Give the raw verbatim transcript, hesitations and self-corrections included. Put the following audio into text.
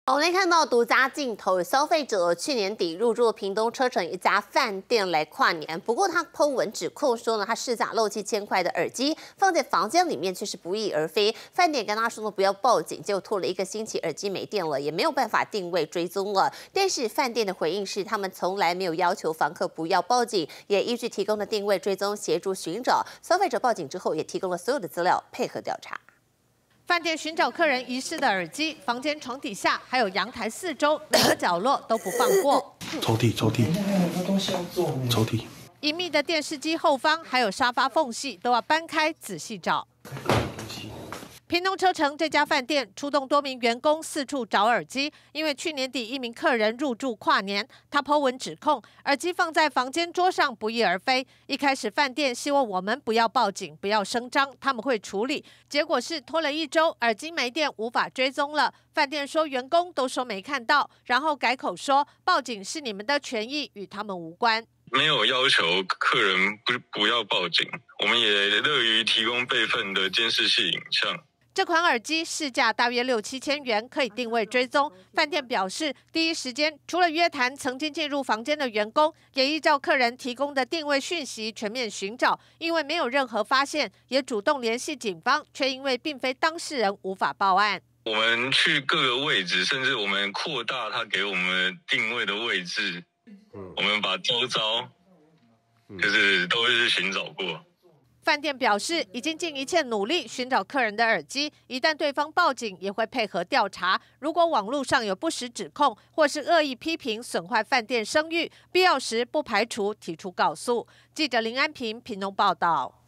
我们看到独家镜头，消费者去年底入住屏东车城一家饭店来跨年，不过他 po 文指控说呢，他试驾漏七千块的耳机放在房间里面却是不翼而飞。饭店跟他说呢不要报警，结果拖了一个星期，耳机没电了，也没有办法定位追踪了。但是饭店的回应是，他们从来没有要求房客不要报警，也依据提供的定位追踪协助寻找。消费者报警之后，也提供了所有的资料配合调查。 饭店寻找客人遗失的耳机，房间床底下还有阳台四周，每个角落都不放过。 抽屉，抽屉， 还有很多东西要做。 抽屉。 隐秘的电视机后方，还有沙发缝隙，都要搬开仔细找。屏东车城这家饭店出动多名员工四处找耳机，因为去年底一名客人入住跨年，他 po 文指控耳机放在房间桌上不翼而飞。一开始饭店希望我们不要报警，不要声张，他们会处理。结果是拖了一周，耳机没电，无法追踪了。饭店说员工都说没看到，然后改口说报警是你们的权益，与他们无关。 没有要求客人不不要报警，我们也乐于提供备份的监视器影像。 这款耳机市价大约六七千元，可以定位追踪。饭店表示，第一时间除了约谈曾经进入房间的员工，也依照客人提供的定位讯息全面寻找。因为没有任何发现，也主动联系警方，却因为并非当事人无法报案。 我们去各个位置，甚至我们扩大他给我们定位的位置。 我们把周遭就是都是寻找过。 饭店表示，已经尽一切努力寻找客人的耳机，一旦对方报警，也会配合调查。如果网络上有不实指控或是恶意批评，损坏饭店声誉，必要时不排除提出告诉。记者林安平屏东报道。